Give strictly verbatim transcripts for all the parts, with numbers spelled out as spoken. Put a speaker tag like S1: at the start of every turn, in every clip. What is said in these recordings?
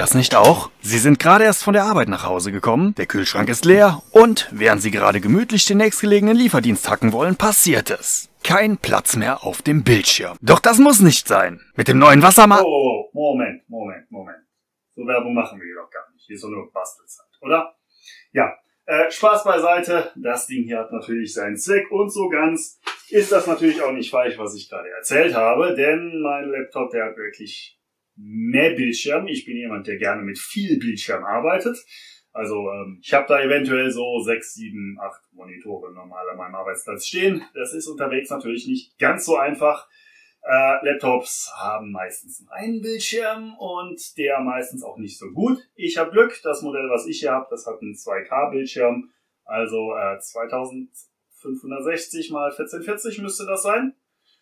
S1: das nicht auch? Sie sind gerade erst von der Arbeit nach Hause gekommen, der Kühlschrank ist leer und während Sie gerade gemütlich den nächstgelegenen Lieferdienst hacken wollen, passiert es. Kein Platz mehr auf dem Bildschirm. Doch das muss nicht sein. Mit dem neuen Wasserma...
S2: Oh, oh, oh, Moment, Moment, Moment. So Werbung machen wir hier doch gar nicht. Hier ist doch nur Bastelzeit, oder? Ja, äh, Spaß beiseite. Das Ding hier hat natürlich seinen Zweck und so ganz ist das natürlich auch nicht falsch, was ich gerade erzählt habe, denn mein Laptop, der hat wirklich mehr Bildschirm. Ich bin jemand, der gerne mit viel Bildschirm arbeitet. Also ähm, ich habe da eventuell so sechs, sieben, acht Monitore normal an meinem Arbeitsplatz stehen. Das ist unterwegs natürlich nicht ganz so einfach. Äh, Laptops haben meistens einen Bildschirm und der meistens auch nicht so gut. Ich habe Glück, das Modell, was ich hier habe, das hat einen zwei K Bildschirm, also äh, zweitausendfünfhundertsechzig mal vierzehnhundertvierzig müsste das sein.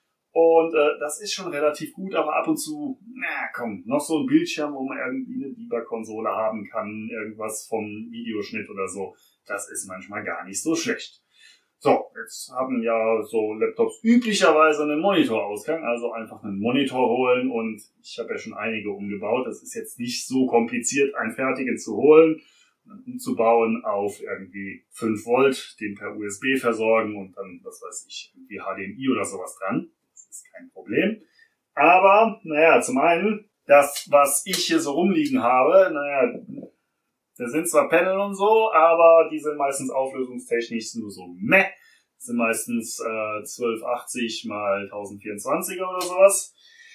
S2: Und äh, das ist schon relativ gut, aber ab und zu, na komm, noch so ein Bildschirm, wo man irgendwie eine Biber-Konsole haben kann, irgendwas vom Videoschnitt oder so, das ist manchmal gar nicht so schlecht. So, jetzt haben ja so Laptops üblicherweise einen Monitorausgang, also einfach einen Monitor holen und ich habe ja schon einige umgebaut. Das ist jetzt nicht so kompliziert, einen fertigen zu holen und umzubauen auf irgendwie fünf Volt, den per U S B versorgen und dann, was weiß ich, irgendwie H D M I oder sowas dran. Das ist kein Problem. Aber, naja, zum einen, das, was ich hier so rumliegen habe, naja, da sind zwar Panel und so, aber die sind meistens auflösungstechnisch nur so meh. Das sind meistens äh, zwölfhundertachtzig mal tausendvierundzwanziger oder sowas.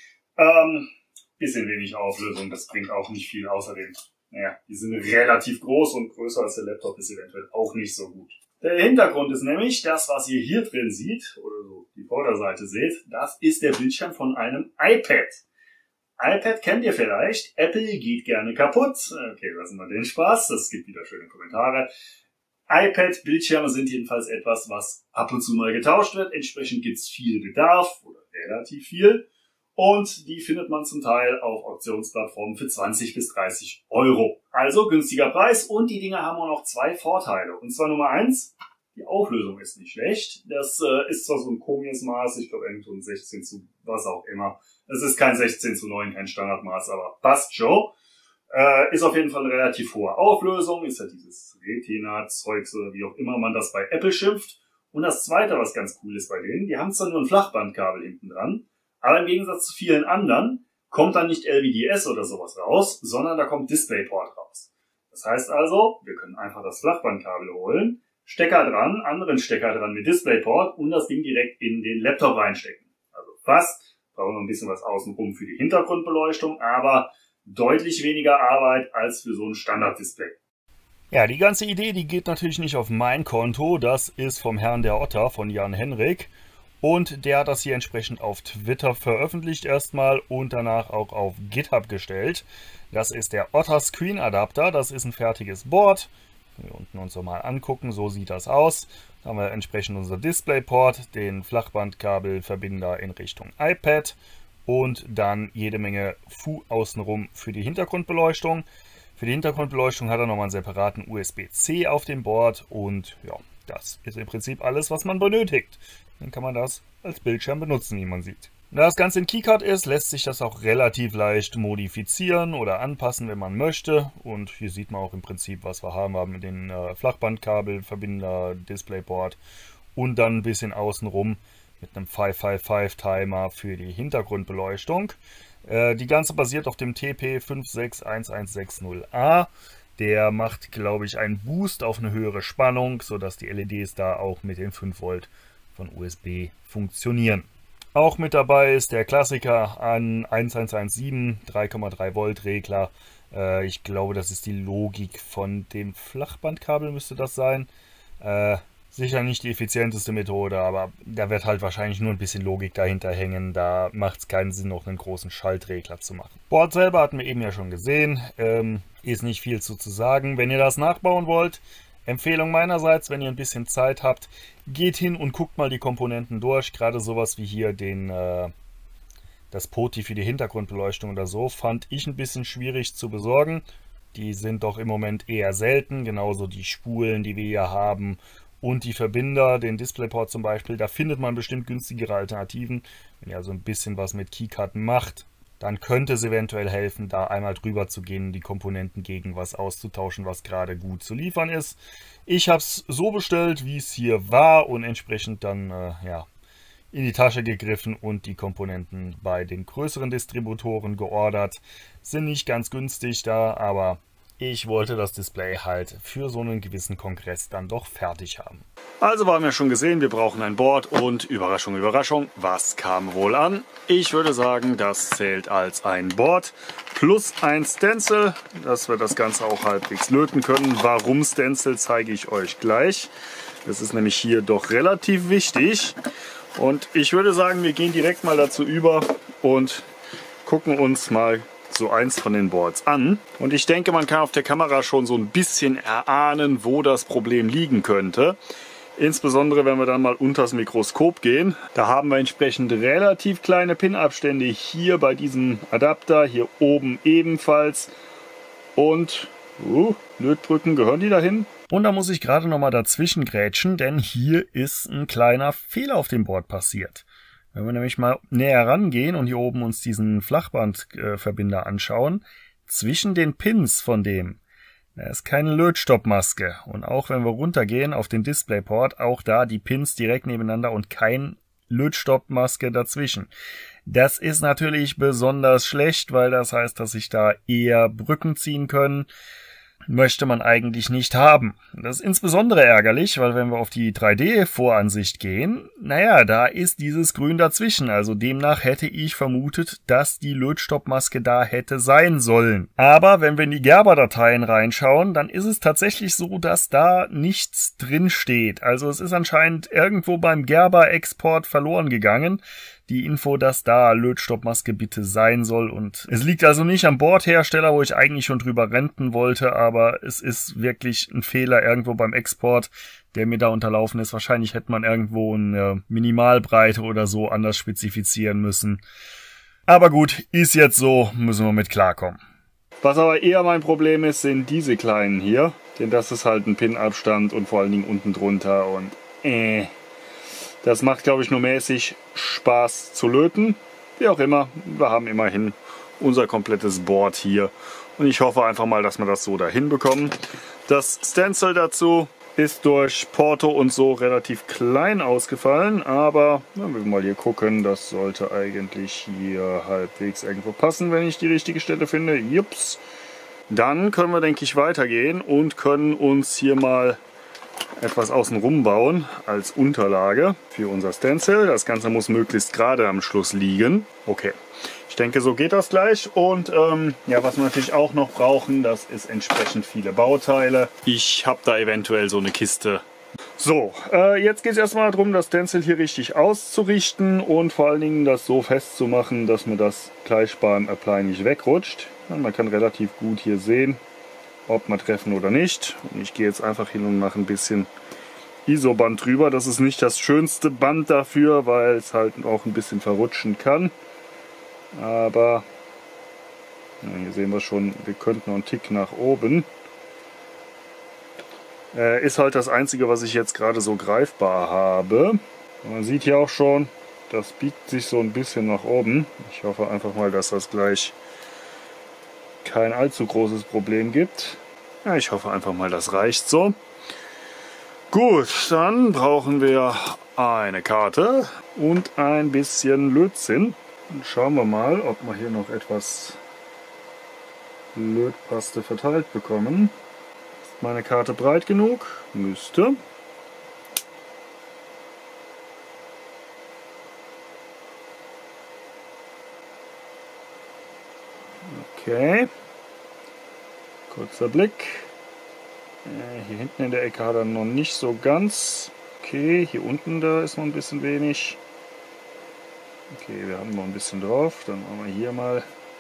S2: Ähm, bisschen wenig Auflösung, das bringt auch nicht viel. Außerdem, naja, die sind relativ groß und größer als der Laptop ist eventuell auch nicht so gut. Der Hintergrund ist nämlich, das, was ihr hier drin seht, oder so die Vorderseite seht, das ist der Bildschirm von einem iPad. iPad kennt ihr vielleicht. Apple geht gerne kaputt. Okay, lassen wir den Spaß. Das gibt wieder schöne Kommentare. iPad-Bildschirme sind jedenfalls etwas, was ab und zu mal getauscht wird. Entsprechend gibt es viel Bedarf oder relativ viel. Und die findet man zum Teil auf Auktionsplattformen für zwanzig bis dreißig Euro. Also günstiger Preis und die Dinger haben auch noch zwei Vorteile. Und zwar Nummer eins, die Auflösung ist nicht schlecht. Das äh, ist zwar so ein komisches Maß, ich glaube irgendwo ein sechzehn zu was auch immer. Es ist kein sechzehn zu neun, kein Standardmaß, aber passt schon. Äh, ist auf jeden Fall eine relativ hohe Auflösung, ist ja dieses Retina-Zeug, so wie auch immer man das bei Apple schimpft. Und das zweite, was ganz cool ist bei denen, die haben zwar nur ein Flachbandkabel hinten dran, aber im Gegensatz zu vielen anderen kommt dann nicht L V D S oder sowas raus, sondern da kommt DisplayPort raus. Das heißt also, wir können einfach das Flachbandkabel holen, Stecker dran, anderen Stecker dran mit DisplayPort und das Ding direkt in den Laptop reinstecken. Also fast, brauchen wir ein bisschen was außenrum für die Hintergrundbeleuchtung, aber deutlich weniger Arbeit als für so ein Standarddisplay.
S3: Ja, die ganze Idee, die geht natürlich nicht auf mein Konto, das ist vom Herrn der Otter, von Jan Henrik. Und der hat das hier entsprechend auf Twitter veröffentlicht erstmal und danach auch auf GitHub gestellt. Das ist der Otter Screen Adapter, das ist ein fertiges Board. Wir unten uns mal angucken, so sieht das aus. Da haben wir entsprechend unser DisplayPort, den Flachbandkabelverbinder in Richtung iPad und dann jede Menge Fu außenrum für die Hintergrundbeleuchtung. Für die Hintergrundbeleuchtung hat er nochmal einen separaten U S B C auf dem Board und ja, das ist im Prinzip alles, was man benötigt. Dann kann man das als Bildschirm benutzen, wie man sieht. Da das Ganze in KiCad ist, lässt sich das auch relativ leicht modifizieren oder anpassen, wenn man möchte. Und hier sieht man auch im Prinzip, was wir haben. Wir haben den äh, Flachbandkabel, Verbinder, DisplayPort und dann ein bisschen außenrum mit einem fünf fünf fünf Timer für die Hintergrundbeleuchtung. Äh, die ganze basiert auf dem T P fünf sechs eins eins sechs null A. Der macht, glaube ich, einen Boost auf eine höhere Spannung, sodass die L E Ds da auch mit den fünf Volt von U S B funktionieren. Auch mit dabei ist der Klassiker an eins eins eins sieben, drei Komma drei Volt Regler. Äh, ich glaube, das ist die Logik von dem Flachbandkabel, müsste das sein. Äh, sicher nicht die effizienteste Methode, aber da wird halt wahrscheinlich nur ein bisschen Logik dahinter hängen. Da macht es keinen Sinn, noch einen großen Schaltregler zu machen. Board selber hatten wir eben ja schon gesehen. Ähm, ist nicht viel zu, zu sagen. Wenn ihr das nachbauen wollt, Empfehlung meinerseits, wenn ihr ein bisschen Zeit habt, geht hin und guckt mal die Komponenten durch. Gerade sowas wie hier den, äh, das P O T I für die Hintergrundbeleuchtung oder so, fand ich ein bisschen schwierig zu besorgen. Die sind doch im Moment eher selten, genauso die Spulen, die wir hier haben und die Verbinder, den DisplayPort zum Beispiel. Da findet man bestimmt günstigere Alternativen. Wenn ihr also ein bisschen was mit KiCad macht, dann könnte es eventuell helfen, da einmal drüber zu gehen, die Komponenten gegen was auszutauschen, was gerade gut zu liefern ist. Ich habe es so bestellt, wie es hier war und entsprechend dann äh, ja, in die Tasche gegriffen und die Komponenten bei den größeren Distributoren geordert. Sind nicht ganz günstig da, aber ich wollte das Display halt für so einen gewissen Kongress dann doch fertig haben.
S1: Also haben wir schon gesehen, wir brauchen ein Board und Überraschung, Überraschung, was kam wohl an? Ich würde sagen, das zählt als ein Board plus ein Stencil, dass wir das Ganze auch halbwegs löten können. Warum Stencil, zeige ich euch gleich. Das ist nämlich hier doch relativ wichtig. Und ich würde sagen, wir gehen direkt mal dazu über und gucken uns mal so eins von den Boards an. Und ich denke, man kann auf der Kamera schon so ein bisschen erahnen, wo das Problem liegen könnte. Insbesondere, wenn wir dann mal unter das Mikroskop gehen. Da haben wir entsprechend relativ kleine Pin-Abstände hier bei diesem Adapter, hier oben ebenfalls. Und uh, Lötbrücken, gehören die dahin?
S3: Und da muss ich gerade noch mal dazwischen grätschen, denn hier ist ein kleiner Fehler auf dem Board passiert. Wenn wir nämlich mal näher rangehen und hier oben uns diesen Flachbandverbinder anschauen, zwischen den Pins von dem, da ist keine Lötstoppmaske. Und auch wenn wir runtergehen auf den Displayport, auch da die Pins direkt nebeneinander und kein Lötstoppmaske dazwischen. Das ist natürlich besonders schlecht, weil das heißt, dass sich da eher Brücken ziehen können. Möchte man eigentlich nicht haben. Das ist insbesondere ärgerlich, weil wenn wir auf die drei D-Voransicht gehen, naja, da ist dieses Grün dazwischen. Also demnach hätte ich vermutet, dass die Lötstoppmaske da hätte sein sollen. Aber wenn wir in die Gerber-Dateien reinschauen, dann ist es tatsächlich so, dass da nichts drin steht. Also es ist anscheinend irgendwo beim Gerber-Export verloren gegangen. Die Info, dass da Lötstoppmaske bitte sein soll. Und es liegt also nicht am Bordhersteller, wo ich eigentlich schon drüber renten wollte, aber es ist wirklich ein Fehler irgendwo beim Export, der mir da unterlaufen ist. Wahrscheinlich hätte man irgendwo eine Minimalbreite oder so anders spezifizieren müssen. Aber gut, ist jetzt so, müssen wir mit klarkommen.
S1: Was aber eher mein Problem ist, sind diese kleinen hier. Denn das ist halt ein Pin-Abstand und vor allen Dingen unten drunter und äh... Das macht, glaube ich, nur mäßig Spaß zu löten. Wie auch immer, wir haben immerhin unser komplettes Board hier. Und ich hoffe einfach mal, dass wir das so dahin bekommen. Das Stencil dazu ist durch Porto und so relativ klein ausgefallen. Aber, wenn wir mal hier gucken, das sollte eigentlich hier halbwegs irgendwo passen, wenn ich die richtige Stelle finde. Jups. Dann können wir, denke ich, weitergehen und können uns hier mal etwas außenrum bauen als Unterlage für unser Stencil. Das Ganze muss möglichst gerade am Schluss liegen. Okay, ich denke, so geht das gleich. Und ähm, ja, was wir natürlich auch noch brauchen, das ist entsprechend viele Bauteile. Ich habe da eventuell so eine Kiste. So, äh, jetzt geht es erstmal darum, das Stencil hier richtig auszurichten und vor allen Dingen das so festzumachen, dass mir das gleich beim Apply nicht wegrutscht. Ja, man kann relativ gut hier sehen, ob wir treffen oder nicht. Und ich gehe jetzt einfach hin und mache ein bisschen Isoband drüber. Das ist nicht das schönste Band dafür, weil es halt auch ein bisschen verrutschen kann. Aber ja, hier sehen wir schon, wir könnten noch einen Tick nach oben. Äh, ist halt das Einzige, was ich jetzt gerade so greifbar habe. Und man sieht hier auch schon, das biegt sich so ein bisschen nach oben. Ich hoffe einfach mal, dass das gleich kein allzu großes Problem gibt. Ja, ich hoffe einfach mal, das reicht so. Gut, dann brauchen wir eine Karte und ein bisschen Lötzinn. Und schauen wir mal, ob wir hier noch etwas Lötpaste verteilt bekommen. Ist meine Karte breit genug? Müsste. Okay. Kurzer Blick. Äh, hier hinten in der Ecke hat er noch nicht so ganz. Okay, hier unten da ist noch ein bisschen wenig. Okay, wir haben noch ein bisschen drauf. Dann machen wir hier mal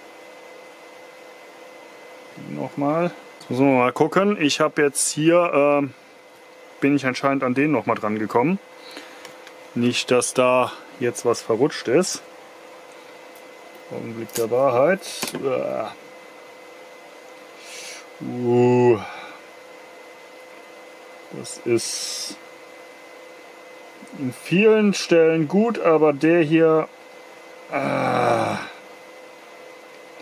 S1: nochmal. Jetzt müssen wir mal gucken. Ich habe jetzt hier, äh, bin ich anscheinend an den nochmal dran gekommen. Nicht, dass da jetzt was verrutscht ist. Augenblick der Wahrheit. Uh, das ist in vielen Stellen gut, aber der hier, ah,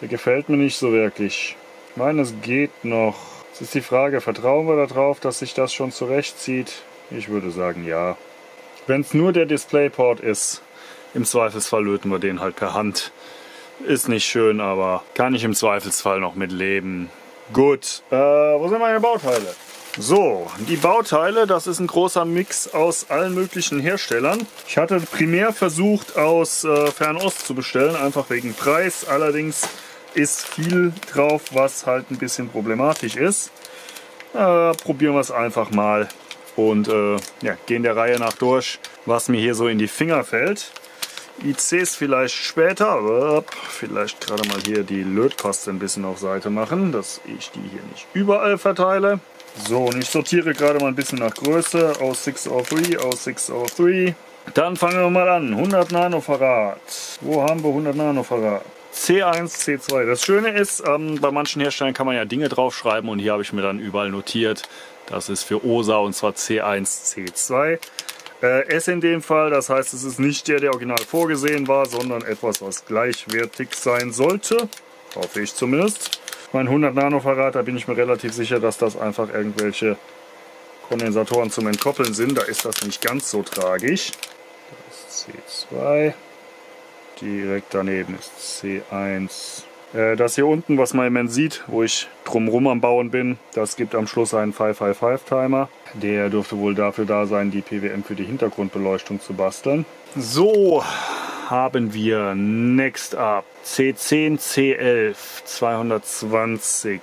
S3: Der gefällt mir nicht so wirklich. Ich meine, es geht noch. Jetzt ist die Frage, vertrauen wir darauf, dass sich das schon zurechtzieht? Ich würde sagen, ja. Wenn es nur der Displayport ist, im Zweifelsfall löten wir den halt per Hand. Ist nicht schön, aber kann ich im Zweifelsfall noch mit leben. Gut, äh, wo sind meine Bauteile? So, die Bauteile, das ist ein großer Mix aus allen möglichen Herstellern. Ich hatte primär versucht, aus äh, Fernost zu bestellen, einfach wegen Preis. Allerdings ist viel drauf, was halt ein bisschen problematisch ist. Äh, probieren wir es einfach mal und äh, ja, gehen der Reihe nach durch, was mir hier so in die Finger fällt. I Cs vielleicht später, aber vielleicht gerade mal hier die Lötkoste ein bisschen auf Seite machen, dass ich die hier nicht überall verteile. So, und ich sortiere gerade mal ein bisschen nach Größe aus sechs null drei, aus sechs null drei. Dann fangen wir mal an. hundert Nanofarad. Wo haben wir hundert Nanofarad? C eins, C zwei. Das Schöne ist, ähm, bei manchen Herstellern kann man ja Dinge draufschreiben und hier habe ich mir dann überall notiert. Das ist für O S A und zwar C eins, C zwei. Äh, S in dem Fall, das heißt, es ist nicht der, der original vorgesehen war, sondern etwas, was gleichwertig sein sollte. Hoffe ich zumindest. Mein hundert Nanofarad, da bin ich mir relativ sicher, dass das einfach irgendwelche Kondensatoren zum Entkoppeln sind. Da ist das nicht ganz so tragisch. Da ist C zwei. Direkt daneben ist C eins. Äh, das hier unten, was man im Moment sieht, wo ich drumherum am Bauen bin, das gibt am Schluss einen fünf fünf fünf Timer. Der dürfte wohl dafür da sein, die P W M für die Hintergrundbeleuchtung zu basteln. So haben wir Next Up C zehn, C elf, zweihundertzwanzig.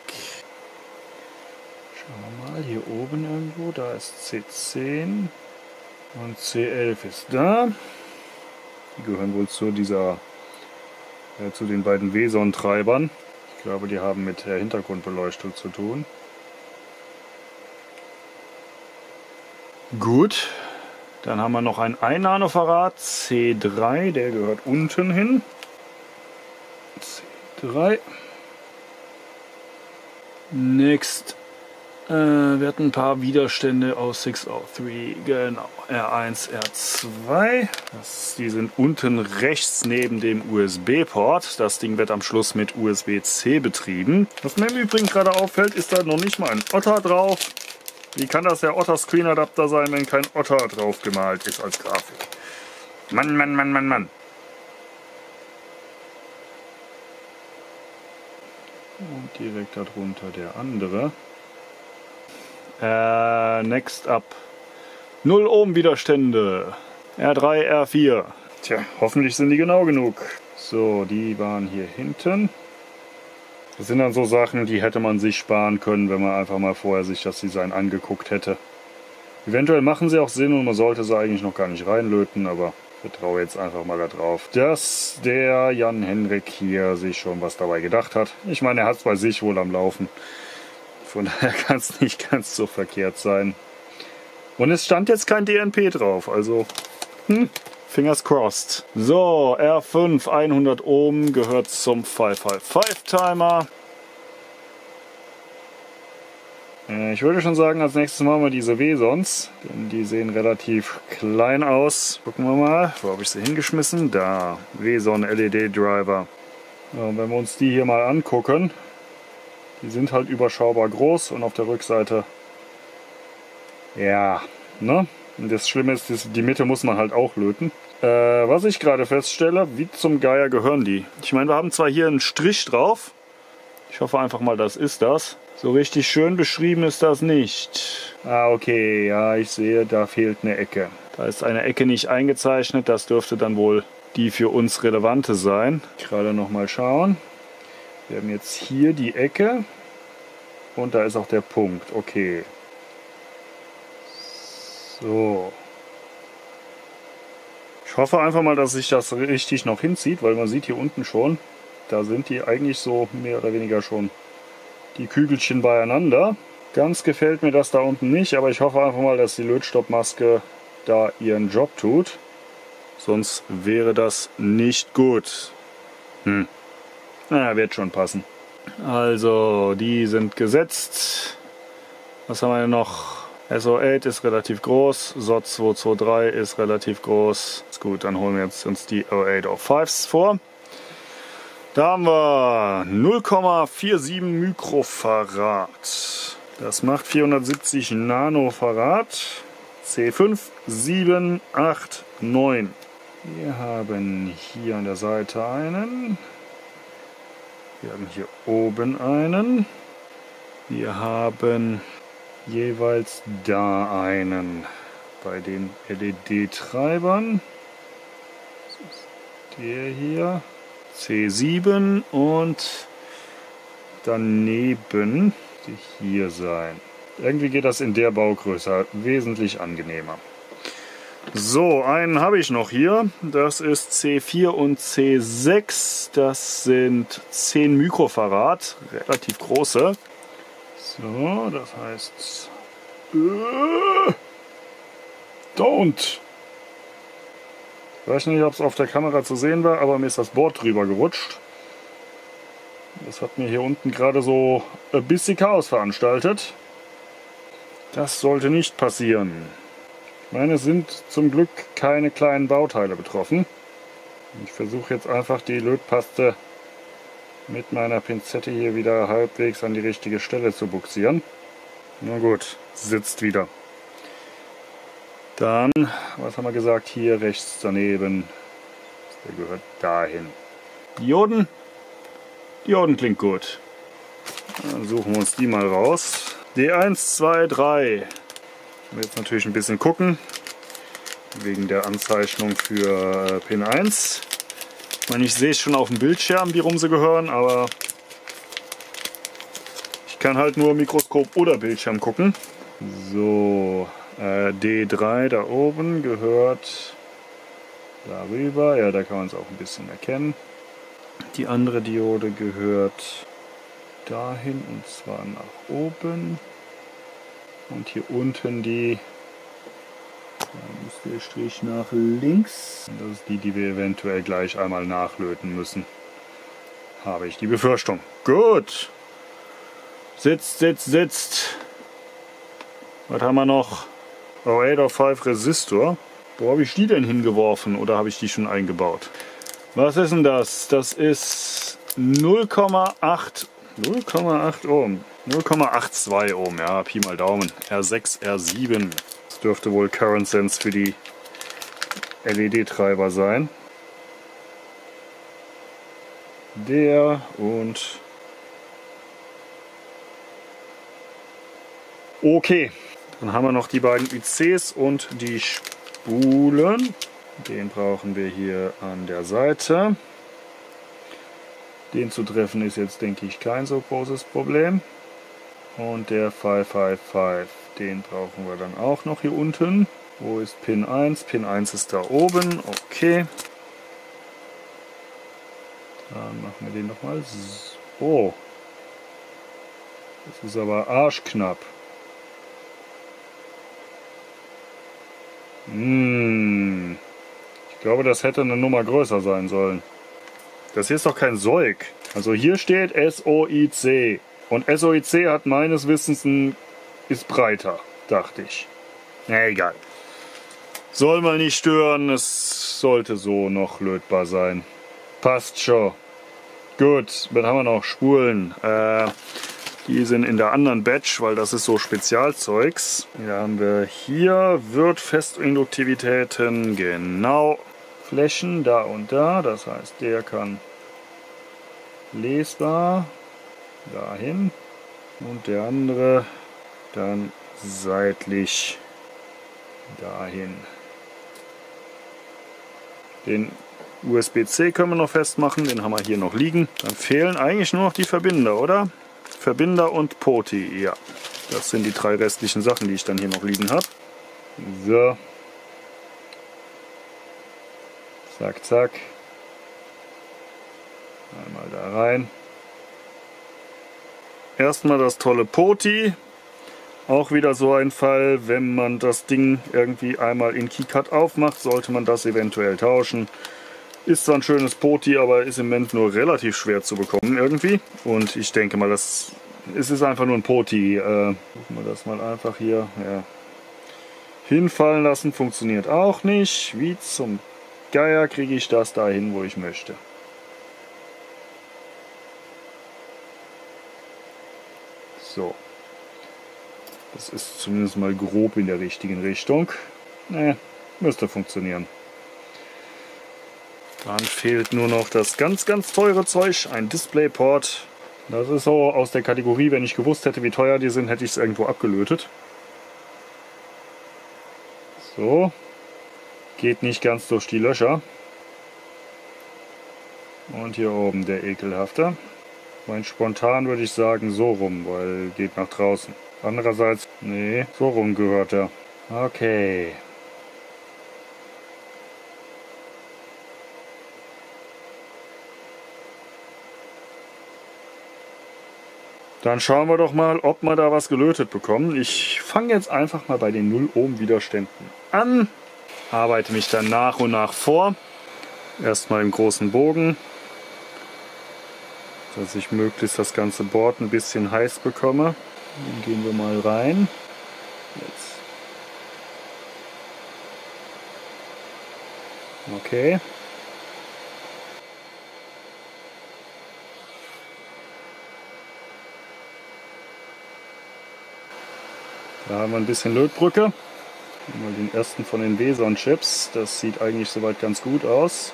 S3: Schauen wir mal, hier oben irgendwo, da ist C zehn und C elf ist da. Die gehören wohl zu dieser, äh, zu den beiden Weson-Treibern. Ich glaube, die haben mit der Hintergrundbeleuchtung zu tun. Gut, dann haben wir noch ein ein Nanofarad C drei, der gehört unten hin. C drei. Next. Äh, wir hatten ein paar Widerstände aus sechs null drei, genau, R eins, R zwei. Das, die sind unten rechts neben dem U S B-Port. Das Ding wird am Schluss mit U S B C betrieben. Was mir im Übrigen gerade auffällt, ist da noch nicht mal ein Otter drauf. Wie kann das der Otter Screen Adapter sein, wenn kein Otter drauf gemalt ist als Grafik? Mann, Mann, Mann, Mann, Mann. Und direkt darunter der andere. Äh, next up. null Ohm Widerstände. R drei, R vier. Tja, hoffentlich sind die genau genug. So, die waren hier hinten. Das sind dann so Sachen, die hätte man sich sparen können, wenn man einfach mal vorher sich das Design angeguckt hätte. Eventuell machen sie auch Sinn und man sollte sie eigentlich noch gar nicht reinlöten, aber ich vertraue jetzt einfach mal darauf, dass der Jan Henrik hier sich schon was dabei gedacht hat. Ich meine, er hat es bei sich wohl am Laufen. Von daher kann es nicht ganz so verkehrt sein. Und es stand jetzt kein D N P drauf, also hm, fingers crossed. So, R fünf, hundert Ohm, gehört zum fünf fünf fünf Timer. Äh, ich würde schon sagen, als nächstes machen wir diese Wesons, denn die sehen relativ klein aus. Gucken wir mal, wo habe ich sie hingeschmissen? Da, Weson L E D Driver. Ja, und wenn wir uns die hier mal angucken, die sind halt überschaubar groß und auf der Rückseite, ja, ne? Und das Schlimme ist, die Mitte muss man halt auch löten. Äh, was ich gerade feststelle, wie zum Geier gehören die? Ich meine, wir haben zwar hier einen Strich drauf. Ich hoffe einfach mal, das ist das. So richtig schön beschrieben ist das nicht. Ah, okay, ja, ich sehe, da fehlt eine Ecke. Da ist eine Ecke nicht eingezeichnet. Das dürfte dann wohl die für uns relevante sein. Gerade noch mal schauen. Wir haben jetzt hier die Ecke. Und da ist auch der Punkt. Okay. So. Ich hoffe einfach mal, dass sich das richtig noch hinzieht, weil man sieht hier unten schon, da sind die eigentlich so mehr oder weniger schon die Kügelchen beieinander. Ganz gefällt mir das da unten nicht, aber ich hoffe einfach mal, dass die Lötstoppmaske da ihren Job tut. Sonst wäre das nicht gut. Hm. Naja, wird schon passen. Also, die sind gesetzt. Was haben wir denn noch? S O acht ist relativ groß, S O T zweihundertdreiundzwanzig ist relativ groß. Ist gut, dann holen wir jetzt uns die O acht auf fünfs vor.
S1: Da haben wir null Komma siebenundvierzig Mikrofarad. Das macht vierhundertsiebzig Nanofarad. C fünf sieben acht neun. Wir haben hier an der Seite einen. Wir haben hier oben einen. Wir haben jeweils da einen. Bei den L E D-Treibern. Das ist der hier. C sieben und daneben die hier sein. Irgendwie geht das in der Baugröße wesentlich angenehmer. So, einen habe ich noch hier. Das ist C vier und C sechs. Das sind zehn Mikrofarad, relativ große. So, das heißt... Äh, don't! Ich weiß nicht, ob es auf der Kamera zu sehen war, aber mir ist das Board drüber gerutscht. Das hat mir hier unten gerade so ein bisschen Chaos veranstaltet. Das sollte nicht passieren. Ich meine, es sind zum Glück keine kleinen Bauteile betroffen. Ich versuche jetzt einfach die Lötpaste mit meiner Pinzette hier wieder halbwegs an die richtige Stelle zu bugsieren. Na gut, sitzt wieder. Dann, was haben wir gesagt, hier rechts daneben, der gehört dahin. Dioden, Dioden klingt gut. Dann suchen wir uns die mal raus. D eins, zwei, drei. Jetzt natürlich ein bisschen gucken, wegen der Anzeichnung für Pin eins. Ich meine, ich sehe es schon auf dem Bildschirm, wie rum sie gehören, aber ich kann halt nur Mikroskop oder Bildschirm gucken. So. D drei da oben gehört darüber, ja, da kann man es auch ein bisschen erkennen. Die andere Diode gehört dahin und zwar nach oben. Und hier unten die, da muss der Strich nach links. Das ist die, die wir eventuell gleich einmal nachlöten müssen. Habe ich die Befürchtung. Gut. Sitzt, sitzt, sitzt. Was haben wir noch? Oh, acht auf fünf Resistor. Wo habe ich die denn hingeworfen oder habe ich die schon eingebaut? Was ist denn das? Das ist null Komma acht Ohm. null Komma zweiundachtzig Ohm, ja, Pi mal Daumen. R sechs, R sieben. Das dürfte wohl Current Sense für die L E D-Treiber sein. Der und... Okay. Dann haben wir noch die beiden I Cs und die Spulen. Den brauchen wir hier an der Seite. Den zu treffen ist jetzt, denke ich, kein so großes Problem. Und der fünf fünf fünf, den brauchen wir dann auch noch hier unten. Wo ist Pin eins? Pin eins ist da oben. Okay. Dann machen wir den nochmal so. Das ist aber arschknapp. Hm. Ich glaube, das hätte eine Nummer größer sein sollen. Das hier ist doch kein S O I C. Also hier steht S O I C. Und S O I C hat meines Wissens ein, ist breiter, dachte ich. Na egal. Soll mal nicht stören, es sollte so noch lötbar sein. Passt schon. Gut, dann haben wir noch Spulen. Äh, die sind in der anderen Batch, weil das ist so Spezialzeugs. Hier haben wir hier Wirtfestinduktivitäten, genau. Flächen da und da, das heißt, der kann lesbar dahin und der andere dann seitlich dahin. Den U S B C können wir noch festmachen, den haben wir hier noch liegen. Dann fehlen eigentlich nur noch die Verbinder, oder? Verbinder und P O T I, ja. Das sind die drei restlichen Sachen, die ich dann hier noch liegen habe. So. Zack, zack. Einmal da rein. Erstmal das tolle P O T I. Auch wieder so ein Fall, wenn man das Ding irgendwie einmal in KiCad aufmacht, sollte man das eventuell tauschen. Ist zwar ein schönes P O T I, aber ist im Moment nur relativ schwer zu bekommen irgendwie. Und ich denke mal, das es ist einfach nur ein P O T I. Äh, gucken wir das mal einfach hier. Ja. Hinfallen lassen funktioniert auch nicht. Wie zum Geier kriege ich das dahin, wo ich möchte.
S2: So. Das ist zumindest mal grob in der richtigen Richtung. Ne, müsste funktionieren. Dann fehlt nur noch das ganz, ganz teure Zeug, ein DisplayPort. Das ist so aus der Kategorie, wenn ich gewusst hätte, wie teuer die sind, hätte ich es irgendwo abgelötet. So. Geht nicht ganz durch die Löcher. Und hier oben der ekelhafte. Mein spontan würde ich sagen so rum, weil geht nach draußen. Andererseits, nee, so rum gehört er. Okay. Dann schauen wir doch mal, ob wir da was gelötet bekommen. Ich fange jetzt einfach mal bei den null Ohm Widerständen an. Arbeite mich dann nach und nach vor. Erstmal im großen Bogen, dass ich möglichst das ganze Board ein bisschen heiß bekomme. Dann gehen wir mal rein. Jetzt. Okay. Da haben wir ein bisschen Lötbrücke. Mal den ersten von den Veson-Chips. Das sieht eigentlich soweit ganz gut aus.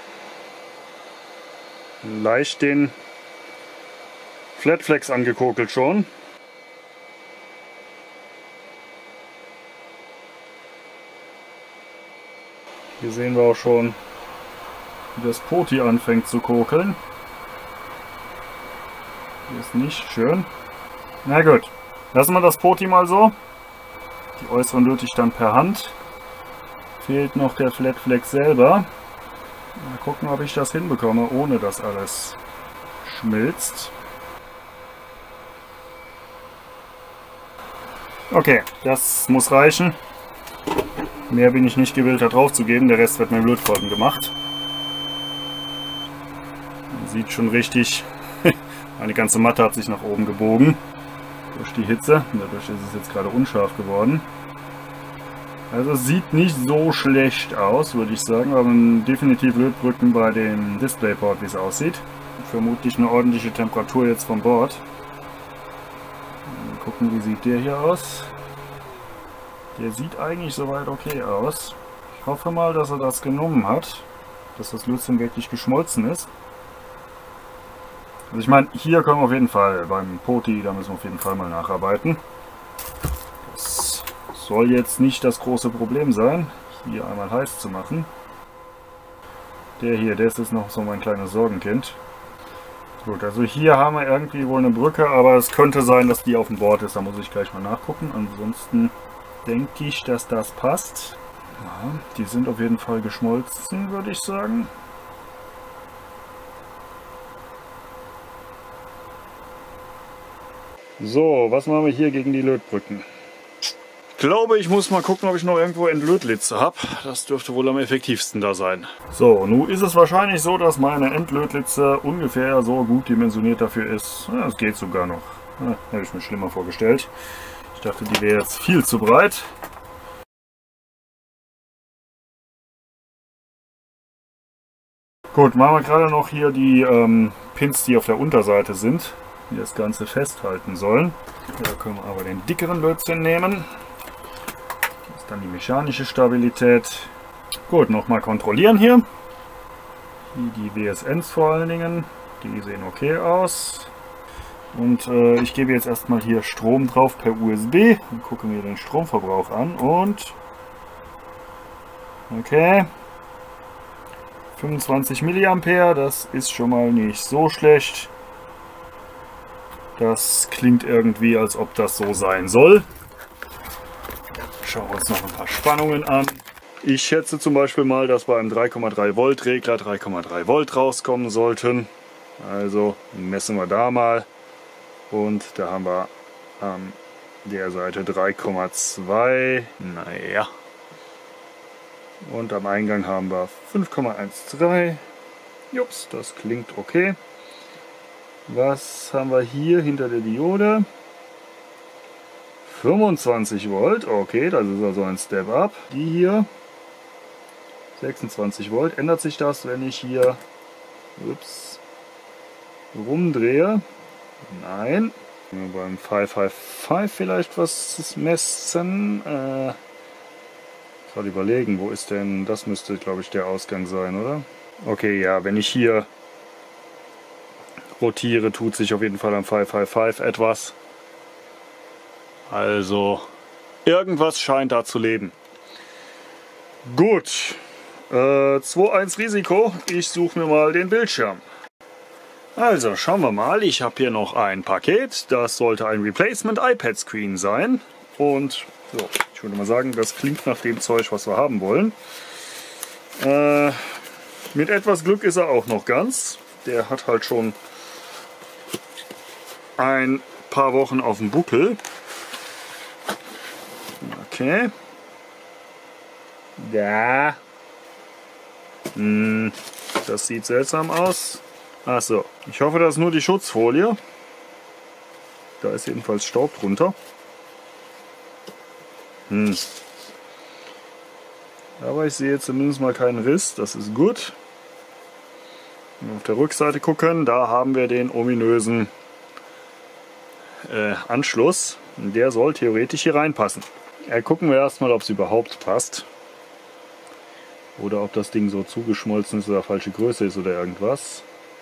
S2: Leicht den Flatflex angekokelt schon. Hier sehen wir auch schon, wie das Poti anfängt zu kokeln. Hier ist nicht schön. Na gut, lassen wir das Poti mal so. Die äußeren löte ich dann per Hand. Fehlt noch der Flatflex selber. Mal gucken, ob ich das hinbekomme, ohne dass alles schmilzt. Okay, das muss reichen. Mehr bin ich nicht gewillt, da drauf zu geben. Der Rest wird mit Lötkolben gemacht. Man sieht schon richtig, meine ganze Matte hat sich nach oben gebogen. Durch die Hitze. Dadurch ist es jetzt gerade unscharf geworden. Also es sieht nicht so schlecht aus, würde ich sagen. Wir haben definitiv Lötbrücken bei dem DisplayPort, wie es aussieht. Vermutlich eine ordentliche Temperatur jetzt vom Board. Mal gucken, wie sieht der hier aus. Der sieht eigentlich soweit okay aus. Ich hoffe mal, dass er das genommen hat. Dass das Lötzinn wirklich geschmolzen ist. Also ich meine, hier können wir auf jeden Fall beim Poti, da müssen wir auf jeden Fall mal nacharbeiten. Das soll jetzt nicht das große Problem sein, hier einmal heiß zu machen. Der hier, der ist jetzt noch so mein kleines Sorgenkind. Gut, also hier haben wir irgendwie wohl eine Brücke, aber es könnte sein, dass die auf dem Board ist. Da muss ich gleich mal nachgucken. Ansonsten denke ich, dass das passt. Ja, die sind auf jeden Fall geschmolzen, würde ich sagen. So, was machen wir hier gegen die Lötbrücken? Ich glaube, ich muss mal gucken, ob ich noch irgendwo Endlötlitze habe. Das dürfte wohl am effektivsten da sein. So, nun ist es wahrscheinlich so, dass meine Endlötlitze ungefähr so gut dimensioniert dafür ist. Ja, es geht sogar noch. Ja, hätte ich mir schlimmer vorgestellt. Ich dachte, die wäre jetzt viel zu breit. Gut, machen wir gerade noch hier die ähm, Pins, die auf der Unterseite sind, die das Ganze festhalten sollen. Da können wir aber den dickeren Lötzinn nehmen. Das ist dann die mechanische Stabilität. Gut, nochmal kontrollieren hier. Hier die W S Ns vor allen Dingen. Die sehen okay aus. Und äh, ich gebe jetzt erstmal hier Strom drauf per U S B und gucke mir den Stromverbrauch an. Und okay, fünfundzwanzig Milliampere, das ist schon mal nicht so schlecht. Das klingt irgendwie, als ob das so sein soll. Schauen wir uns noch ein paar Spannungen an. Ich schätze zum Beispiel mal, dass bei einem drei Komma drei Volt Regler drei Komma drei Volt rauskommen sollten. Also messen wir da mal. Und da haben wir an der Seite drei Komma zwei. Naja. Und am Eingang haben wir fünf Komma dreizehn. Jups, das klingt okay. Was haben wir hier hinter der Diode? fünfundzwanzig Volt, okay, das ist also ein Step Up. Die hier, sechsundzwanzig Volt. Ändert sich das, wenn ich hier ups, rumdrehe? Nein. Beim fünf fünf fünf vielleicht was messen. Äh, gerade überlegen, wo ist denn, das müsste glaube ich der Ausgang sein, oder? Okay, ja, wenn ich hier rotiere, tut sich auf jeden Fall am fünf fünf fünf etwas. Also irgendwas scheint da zu leben. Gut, äh, zwei eins Risiko, ich suche mir mal den Bildschirm. Also, schauen wir mal. Ich habe hier noch ein Paket. Das sollte ein Replacement iPad Screen sein. Und so, ich würde mal sagen, das klingt nach dem Zeug, was wir haben wollen. Äh, mit etwas Glück ist er auch noch ganz. Der hat halt schon ein paar Wochen auf dem Buckel. Okay. Da. Hm, das sieht seltsam aus. Achso, ich hoffe, das ist nur die Schutzfolie. Da ist jedenfalls Staub drunter. Hm. Aber ich sehe zumindest mal keinen Riss, das ist gut. Wenn wir auf der Rückseite gucken, da haben wir den ominösen äh, Anschluss. Der soll theoretisch hier reinpassen. Ja, gucken wir erstmal, ob es überhaupt passt. Oder ob das Ding so zugeschmolzen ist oder falsche Größe ist oder irgendwas.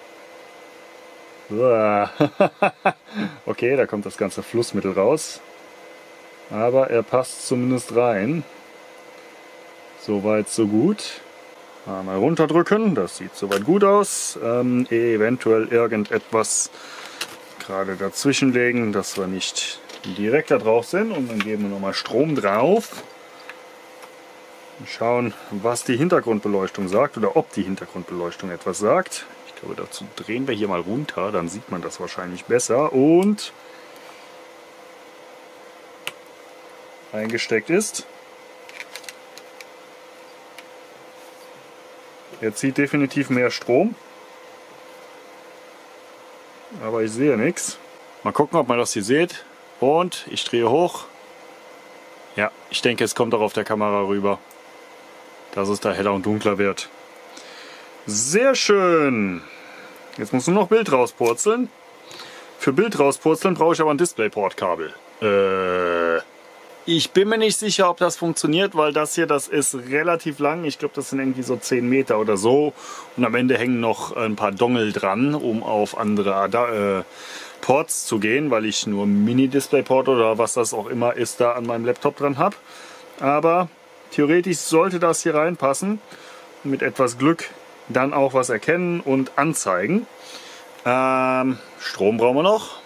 S2: Okay, da kommt das ganze Flussmittel raus. Aber er passt zumindest rein. Soweit, so gut. Mal runterdrücken, das sieht soweit gut aus. Ähm, eventuell irgendetwas gerade dazwischen legen, dass wir nicht direkt da drauf sind. Und dann geben wir nochmal Strom drauf. Und schauen, was die Hintergrundbeleuchtung sagt oder ob die Hintergrundbeleuchtung etwas sagt. Ich glaube, dazu drehen wir hier mal runter, dann sieht man das wahrscheinlich besser. Und eingesteckt ist. Er zieht definitiv mehr Strom. Aber ich sehe nichts. Mal gucken, ob man das hier sieht. Und ich drehe hoch. Ja, ich denke, es kommt auch auf der Kamera rüber, dass es da heller und dunkler wird. Sehr schön. Jetzt muss nur noch Bild rauspurzeln. Für Bild rauspurzeln brauche ich aber ein DisplayPort-Kabel. Äh, ich bin mir nicht sicher, ob das funktioniert, weil das hier, das ist relativ lang. Ich glaube, das sind irgendwie so zehn Meter oder so. Und am Ende hängen noch ein paar Dongle dran, um auf andere Ada äh, Ports zu gehen, weil ich nur Mini-DisplayPort oder was das auch immer ist, da an meinem Laptop dran habe. Aber theoretisch sollte das hier reinpassen. Mit etwas Glück dann auch was erkennen und anzeigen. Ähm, Strom brauchen wir noch.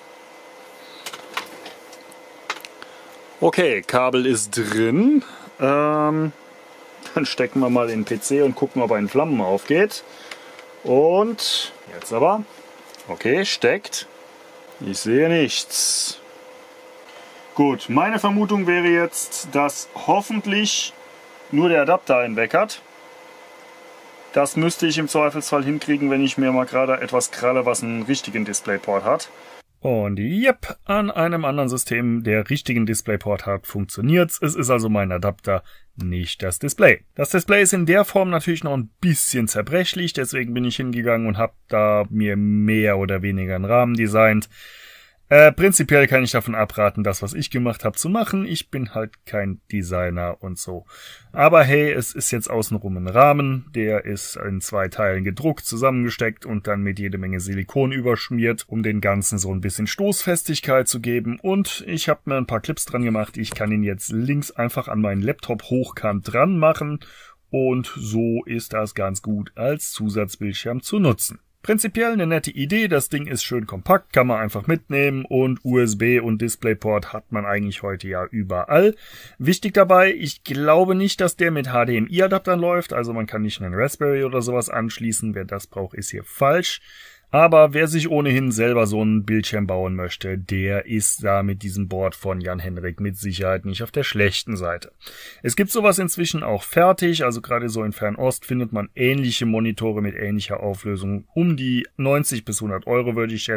S2: Okay, Kabel ist drin. Ähm, dann stecken wir mal in den P C und gucken, ob er in Flammen aufgeht. Und jetzt aber. Okay, steckt. Ich sehe nichts. Gut, meine Vermutung wäre jetzt, dass hoffentlich nur der Adapter einen weg hat. Das müsste ich im Zweifelsfall hinkriegen, wenn ich mir mal gerade etwas kralle, was einen richtigen DisplayPort hat. Und yep, an einem anderen System, der richtigen DisplayPort hat, funktioniert's. Es ist also mein Adapter, nicht das Display. Das Display ist in der Form natürlich noch ein bisschen zerbrechlich, deswegen bin ich hingegangen und habe da mir mehr oder weniger einen Rahmen designt. Äh, prinzipiell kann ich davon abraten, das, was ich gemacht habe, zu machen. Ich bin halt kein Designer und so. Aber hey, es ist jetzt außenrum ein Rahmen. Der ist in zwei Teilen gedruckt, zusammengesteckt und dann mit jede Menge Silikon überschmiert, um den Ganzen so ein bisschen Stoßfestigkeit zu geben. Und ich habe mir ein paar Clips dran gemacht. Ich kann ihn jetzt links einfach an meinen Laptop hochkant dran machen. Und so ist das ganz gut als Zusatzbildschirm zu nutzen. Prinzipiell eine nette Idee, das Ding ist schön kompakt, kann man einfach mitnehmen und U S B und DisplayPort hat man eigentlich heute ja überall. Wichtig dabei, ich glaube nicht, dass der mit H D M I-Adaptern läuft, also man kann nicht einen Raspberry oder sowas anschließen, wer das braucht, ist hier falsch. Aber wer sich ohnehin selber so einen Bildschirm bauen möchte, der ist da mit diesem Board von Jan Henrik mit Sicherheit nicht auf der schlechten Seite. Es gibt sowas inzwischen auch fertig, also gerade so in Fernost findet man ähnliche Monitore mit ähnlicher Auflösung um die neunzig bis hundert Euro, würde ich schätzen.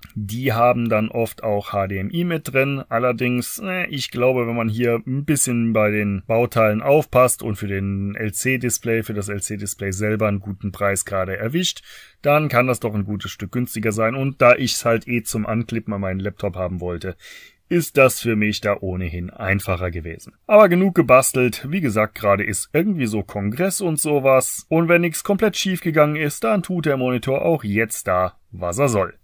S3: Die haben dann oft auch H D M I mit drin. Allerdings, äh, ich glaube, wenn man hier ein bisschen bei den Bauteilen aufpasst und für den L C-Display, für das L C-Display selber einen guten Preis gerade erwischt, dann kann das doch ein gutes Stück günstiger sein. Und da ich es halt eh zum Anklippen an meinen Laptop haben wollte, ist das für mich da ohnehin einfacher gewesen. Aber genug gebastelt. Wie gesagt, gerade ist irgendwie so Kongress und sowas. Und wenn nichts komplett schief gegangen ist, dann tut der Monitor auch jetzt da, was er soll.